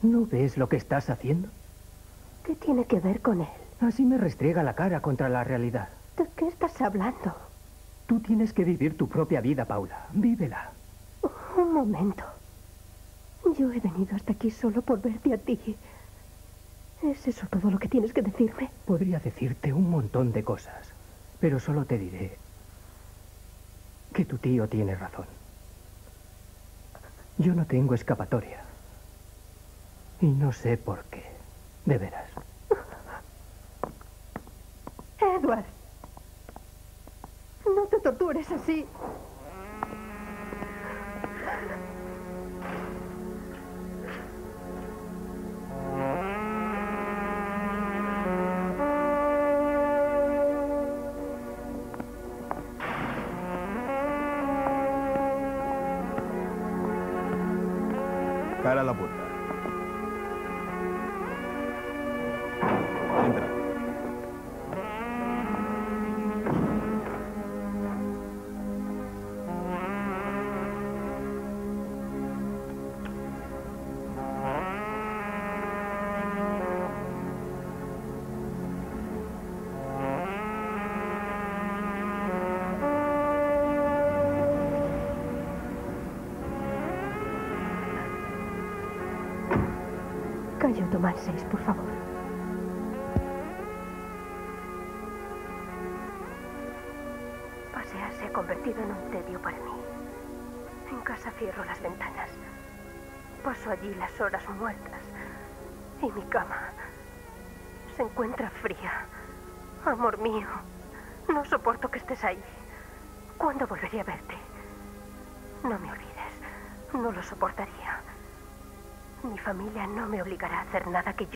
¿No ves lo que estás haciendo? ¿Qué tiene que ver con él? Así me restriega la cara contra la realidad. ¿De qué estás hablando? Tú tienes que vivir tu propia vida, Paula. Vívela. Un momento. Yo he venido hasta aquí solo por verte a ti. ¿Es eso todo lo que tienes que decirme? Podría decirte un montón de cosas, pero solo te diré que tu tío tiene razón. Yo no tengo escapatoria. Y no sé por qué. De veras. Edward. No te tortures así. Cara a la puerta. Entra. Cayo Tomás 6, por favor. Pasear se ha convertido en un tedio para mí. En casa cierro las ventanas. Paso allí las horas muertas. Y mi cama se encuentra fría. Amor mío, no soporto que estés ahí. ¿Cuándo volveré a verte? No me olvides. No lo soportaría. Mi familia no me obligará a hacer nada que yo